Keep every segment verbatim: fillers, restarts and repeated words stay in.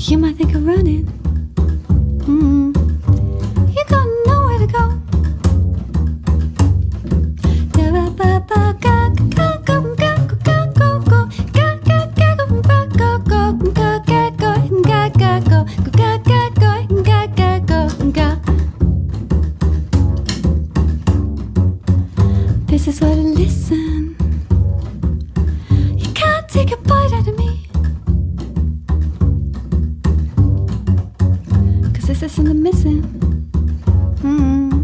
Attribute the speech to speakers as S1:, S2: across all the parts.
S1: You might think of running. Mm. You got nowhere to go. This is what I listen. You can't take a bite out of me, 'cause this isn't a missing. Mm.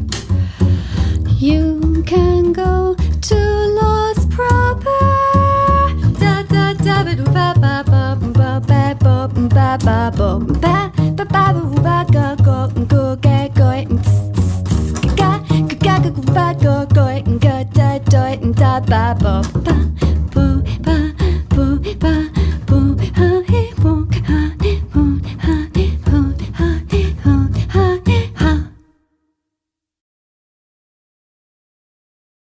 S1: You can go to Lost Proper. Da da da ba do ba ba ba ba ba ba ba ba ba ba ba ba ba go go go go go ga ga ga ga go go go go da da da ba ba.